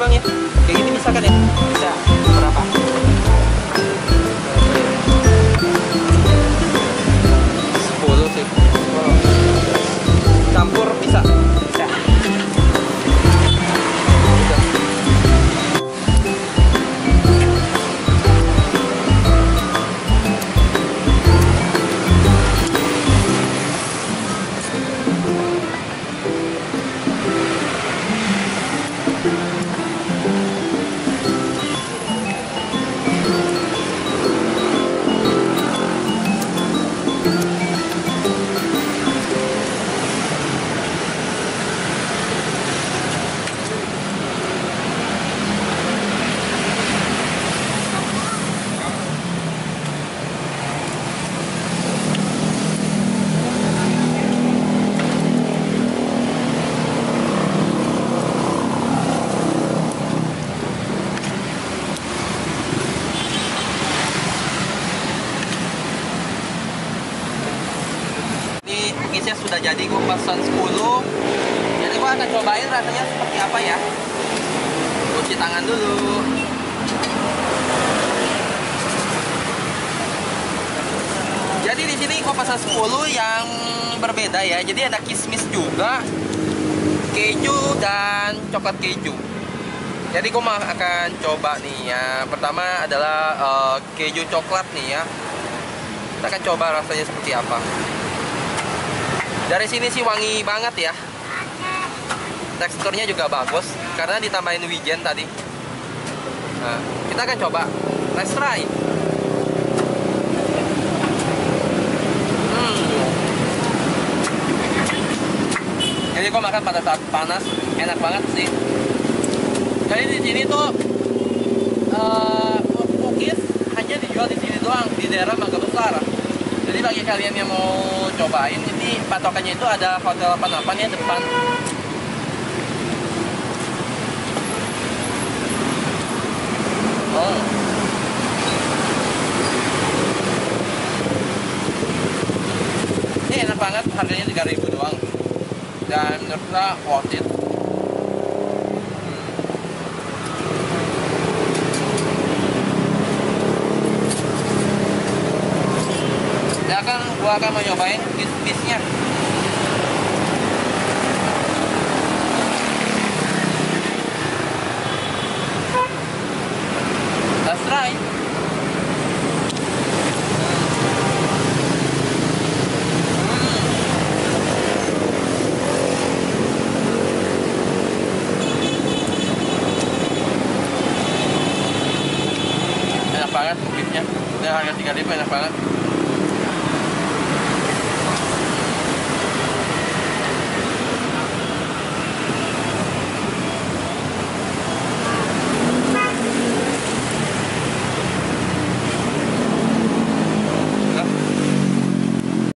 bang ya. Kayak gini bisa kan ya? Bisa. Berapa? Sepuluh sih. Campur bisa. Bisa. Cookiesnya sudah jadi, gue pesan 10. Jadi gue akan cobain rasanya seperti apa ya. Cuci tangan dulu. Jadi di sini gue pesan 10 yang berbeda ya. Jadi ada kismis juga, keju dan coklat keju. Jadi gue akan coba nih ya. Pertama adalah keju coklat nih ya. Kita akan coba rasanya seperti apa. Dari sini sih wangi banget ya. Teksturnya juga bagus karena ditambahin wijen tadi. Nah, kita akan coba. Let's try. Jadi gua makan pada saat panas, enak banget sih. Jadi di sini tuh cookies hanya dijual di sini doang, di daerah Mangga Besar. Jadi bagi kalian yang mau cobain, ini patokannya itu ada Hotel 88 ya depan. Oh. Ini enak banget, harganya 3.000 doang. Dan menurut saya worth it. Gua akan mau nyobain bisnisnya. Let's try. Enak banget cookiesnya. Dengan harga 3.000 enak banget.